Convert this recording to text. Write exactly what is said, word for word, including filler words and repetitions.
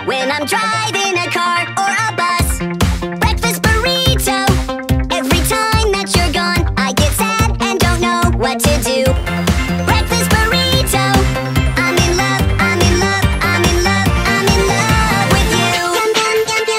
when I'm driving a car or a bus. Breakfast burrito. Every time that you're gone, I get sad and don't know what to do.